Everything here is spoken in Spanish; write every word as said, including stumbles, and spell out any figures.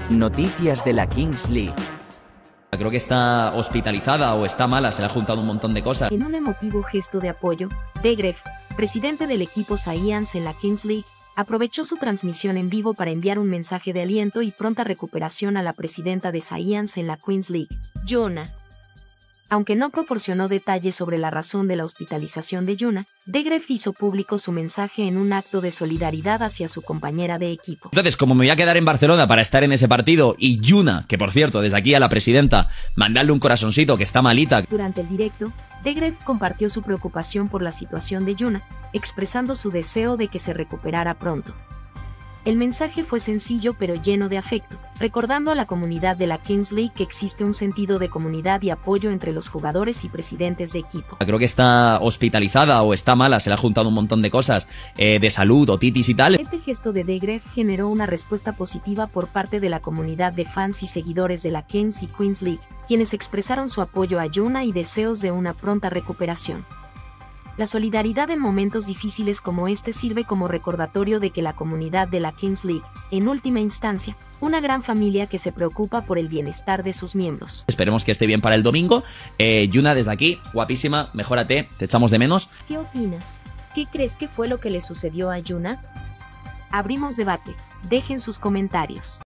Noticias de la Kings League. Creo que está hospitalizada o está mala, se le ha juntado un montón de cosas. En un emotivo gesto de apoyo, De Graaf, presidente del equipo Science en la Kings League, aprovechó su transmisión en vivo para enviar un mensaje de aliento y pronta recuperación a la presidenta de Science en la Queens League, Yuna. Aunque no proporcionó detalles sobre la razón de la hospitalización de Yuna, De Graaf hizo público su mensaje en un acto de solidaridad hacia su compañera de equipo. Entonces, como me voy a quedar en Barcelona para estar en ese partido, y Yuna, que por cierto, desde aquí a la presidenta, mandarle un corazoncito que está malita. Durante el directo, De Graaf compartió su preocupación por la situación de Yuna, expresando su deseo de que se recuperara pronto. El mensaje fue sencillo pero lleno de afecto, recordando a la comunidad de la Kings League que existe un sentido de comunidad y apoyo entre los jugadores y presidentes de equipo. Creo que está hospitalizada o está mala, se le ha juntado un montón de cosas eh, de salud, otitis y tal. Este gesto de De Graaf generó una respuesta positiva por parte de la comunidad de fans y seguidores de la Kings y Queens League, quienes expresaron su apoyo a Yuna y deseos de una pronta recuperación. La solidaridad en momentos difíciles como este sirve como recordatorio de que la comunidad de la Kings League, en última instancia, una gran familia que se preocupa por el bienestar de sus miembros. Esperemos que esté bien para el domingo. Eh, Yuna, desde aquí, guapísima, mejórate, te echamos de menos. ¿Qué opinas? ¿Qué crees que fue lo que le sucedió a Yuna? Abrimos debate, dejen sus comentarios.